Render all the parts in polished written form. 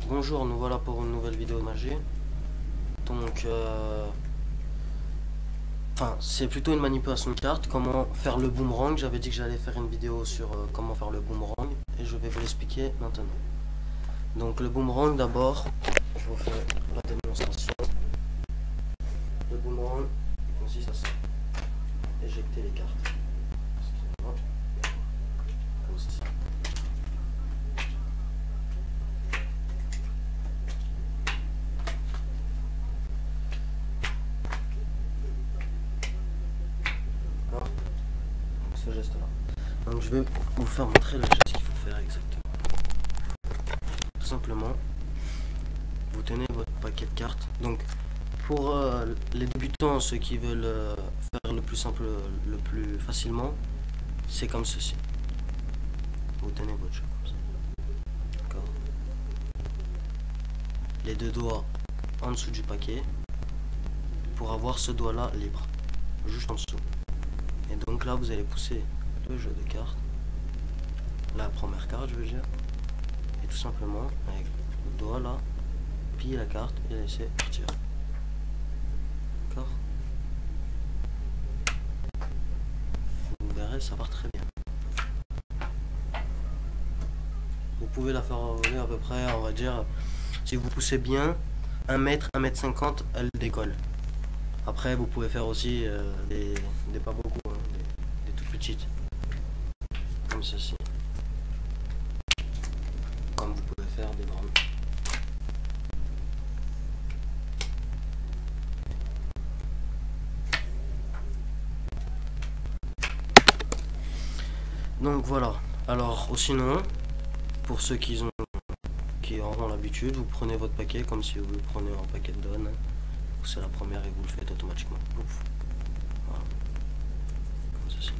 Bonjour, nous voilà pour une nouvelle vidéo de magie. Donc, c'est plutôt une manipulation de cartes. Comment faire le boomerang. J'avais dit que j'allais faire une vidéo sur comment faire le boomerang et je vais vous l'expliquer maintenant. Donc, le boomerang d'abord, je vous fais la démonstration. Le boomerang consiste à ça. Éjecter les cartes. Excusez-moi. Comme ceci. Ce geste là. Donc je vais vous faire montrer le geste qu'il faut faire exactement. Tout simplement, vous tenez votre paquet de cartes. Donc pour les débutants, ceux qui veulent faire le plus simple, le plus facilement, c'est comme ceci. Vous tenez votre jeu comme ça. D'accord. Les deux doigts en dessous du paquet pour avoir ce doigt là libre, juste en dessous. Et donc là vous allez pousser le jeu de cartes, la première carte je veux dire, et tout simplement avec le doigt là, piller la carte et la laisser partir. D'accord. Vous verrez, ça part très bien. Vous pouvez la faire revenir à peu près, on va dire, si vous poussez bien, 1 mètre, 1 mètre 50, elle décolle. Après vous pouvez faire aussi des pas beaucoup, hein, des toutes petites. Comme ceci. Comme vous pouvez faire des grandes. Donc voilà. Alors sinon, pour ceux qui auront l'habitude, vous prenez votre paquet comme si vous prenez un paquet de donnes. C'est la première et vous le faites automatiquement. Ouf. Voilà. Comme ceci.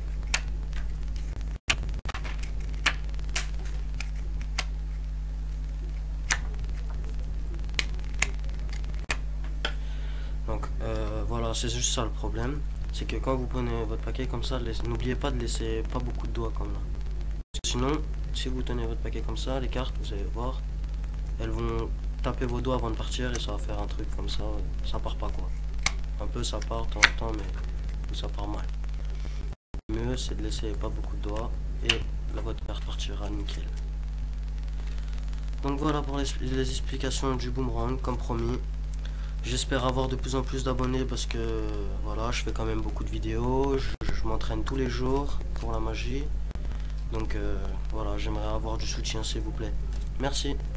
Donc voilà, c'est juste ça le problème. C'est que quand vous prenez votre paquet comme ça, n'oubliez pas de laisser pas beaucoup de doigts comme là. Sinon, si vous tenez votre paquet comme ça, les cartes, vous allez voir, elles vont taper vos doigts avant de partir et ça va faire un truc comme ça. Ça part pas quoi. Un peu ça part de temps en temps, mais ça part mal. Le mieux c'est de laisser pas beaucoup de doigts et votre carte partira nickel. Donc voilà pour les explications du boomerang, comme promis. J'espère avoir de plus en plus d'abonnés parce que voilà, je fais quand même beaucoup de vidéos, je m'entraîne tous les jours pour la magie. Donc voilà, j'aimerais avoir du soutien s'il vous plaît. Merci.